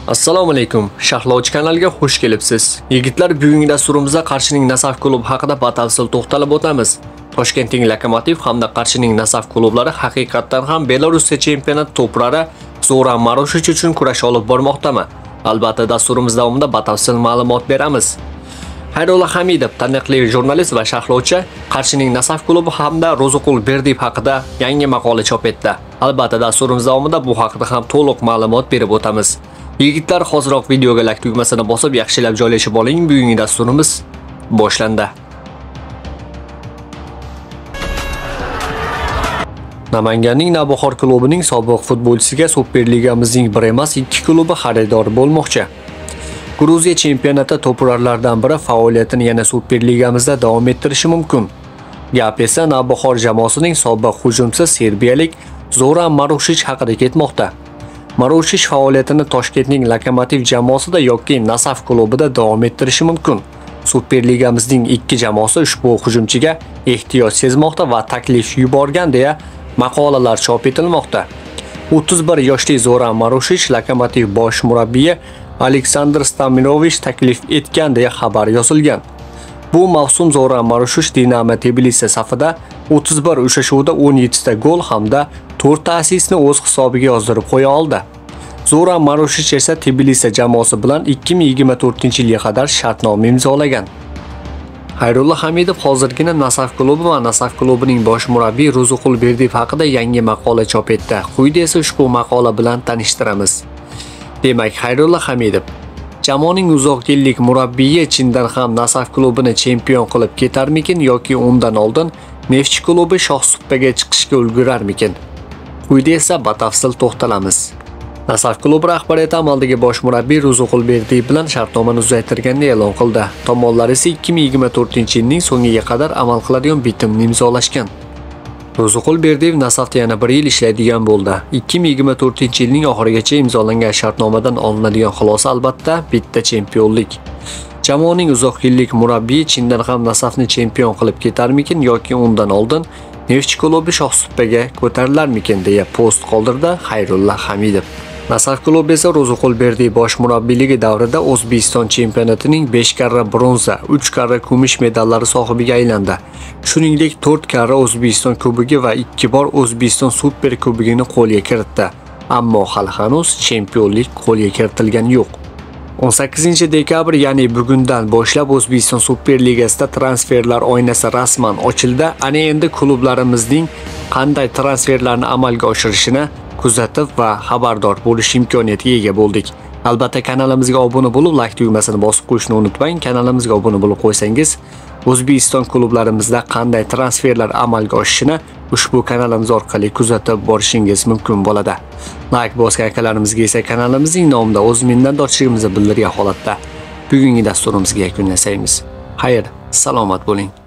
Assalomu alaykum. Shahlovchi kanaliga xush kelibsiz. Yigitlar, bugungi dasturimizda Qarshining Nasaf klubi haqida batafsil to'xtalib o'tamiz. Toshkentning Lokomotiv hamda Qarshining Nasaf klublari haqiqatan ham Belarusya chempionat to'plari Zoran Marushich uchun kurash olib bormoqdami? Albatta, dasturimiz davomida batafsil ma'lumot beramiz. Xayrulla Hamidov, taniqli jurnalist va sharhlovchi, Qarshining Nasaf klubi hamda Ro'ziqul Berdiyev haqida yangi maqola chop etdi. Albatta, dasturimiz davomida bu haqida ham to'liq ma'lumot berib o'tamiz. Yigitlar, hoziroq videoga like tugmasini bosib, yaxshilab joylashib oling. Bugungi dasturimiz boshlandi. Namanganning Navbahor klubining sobiq futbolchisiga Superligamizning bir emas, ikki klubi xaridor bo'lmoqchi. Gruziya chempionati to'purarlaridan biri faoliyatini yana Superligamizda davom ettirishi mumkin. Gap esa Navbahor jamoasining sobiq hujumchisi serbiyalik Zoran Marushich haqida ketmoqda. Marushich faoliyatini Toshkentning Lokomotiv jamoasida yoki Nasaf klubida davom ettirishi mumkin. Superligamizning ikki jamoasi ushbu hujumchiga ehtiyoj sezmoqda va taklif yuborgan deya maqolalar chop etilmoqda. 31 yoshli Zoran Marushich Lokomotiv bosh murabbiyi Aleksandr Stamirovich taklif etgan deya xabar yozilgan. Bu mavsum Zoran Marushich Dinamo Tbilisi safida 31 uchrashuvda 17 ta gol hamda 4 ta assistni o'z hisobiga yozdirib qo'ya oldi. Zoran Marushich esa Tbilisi jamoasi bilan 2024-yilga qadar shartnoma imzolagan. Xayrulla Hamidov hozirgina Nasaf klubi va Nasaf klubining bosh murabbiyi Ro'ziqul Berdiyev haqida yangi maqola chop etdi. Quyida esa ushbu maqola bilan tanishtiramiz. Demak, Xayrulla Hamidov jamoaning uzoq yillik murabbiyi chindan ham Nasaf klubini chempion qilib ketarmikin yoki undan oldin Neftchi klubi shohsupaga chiqishga ulgurarmikin? Quyida esa batafsil to'xtalamiz. Nasaf klubi rahbariyati amaldagi bosh murabbiy Ro'ziqul Berdiyev bilan shartnomani uzaytirganini e'lon qildi. Tomonlar esa 2024-yilning so'ngiga qadar amal qiladigan bitimni imzolashgan. Ro'ziqul Berdiyev Nasafda yana 1 yil ishlaydigan bo'ldi. 2024-yilning oxirigacha imzolangan shartnomadan olinadigan xulosa albatta bitta chempionlik. Jamoaning uzoq yillik murabbiyi chindan ham Nasafni chempion qilib ketarmikin yoki undan oldin Neftchi klubi shohsupaga ko'tarilarmikin deya post qoldirdi Xayrulla Hamidov. Nasaf klubi esa Ro'ziqul Berdiyev bosh murabbiyligi davrida O'zbekiston chempionatining 5 karra bronza, 3 karra kumush medallari sohibiga aylandi. Shuningdek 4 karra O'zbekiston kubogi va 2 bor O'zbekiston super kubogini qo'lga kiritdi. Ammo hali hanuz chempionlik qo'lga kiritilgani yo'q. 18 dekabr, ya'ni bugundan boshlab O'zbekiston Super Ligasida transferlar oynasi rasman ochildi. Ana endi klublarimizning qanday transferlarni amalga oshirishini kuzatib va xabardor bo'lish imkoniyatiga ega bo'ldik. Albatta, kanalimizga obuna bo'lib, like tugmasini bosib qo'yishni unutmang. Kanalimizga obuna bo'lib qo'ysangiz, O'zbekiston klublarimizda qanday transferlar amalga oshishini ushbu kanalimiz orqali kuzatib borishingiz mumkin bo'ladi. Like bosgan akalarimizga esa kanalimizning nomida o'z minnatdorchiligimizni bildirgan holatda bugungi dasturimizga yakun yasaymiz. Xayr, salomat bo'ling.